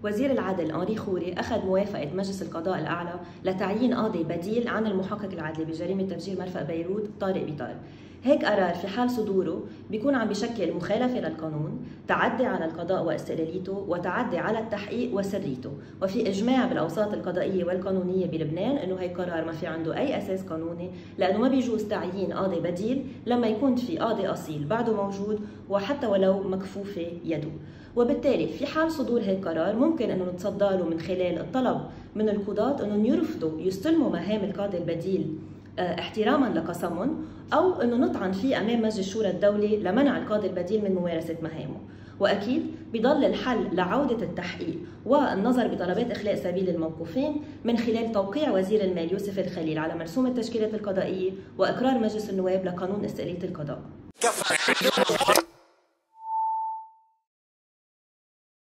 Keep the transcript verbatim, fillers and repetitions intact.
وزير العدل أنري خوري أخذ موافقة مجلس القضاء الأعلى لتعيين قاضي بديل عن المحقق العدلي بجريمة تفجير مرفأ بيروت طارق بيطار. هيك قرار في حال صدوره بيكون عم بشكل مخالفة للقانون، تعدي على القضاء واستقلاليته، وتعدي على التحقيق وسريته، وفي إجماع بالأوساط القضائية والقانونية بلبنان إنه هي قرار ما في عنده أي أساس قانوني، لأنه ما بيجوز تعيين قاضي بديل لما يكون في قاضي أصيل بعده موجود وحتى ولو مكفوفة يده. وبالتالي في حال صدور هيك قرار ممكن انه نتصدى له من خلال الطلب من القضاة انهم يرفضوا يستلموا مهام القاضي البديل احتراما لقسمهم، او انه نطعن فيه امام مجلس شورى الدولي لمنع القاضي البديل من ممارسه مهامه. واكيد بضل الحل لعوده التحقيق والنظر بطلبات اخلاء سبيل الموقوفين من خلال توقيع وزير المال يوسف الخليل على مرسوم التشكيلات القضائيه واقرار مجلس النواب لقانون استقلاليه القضاء.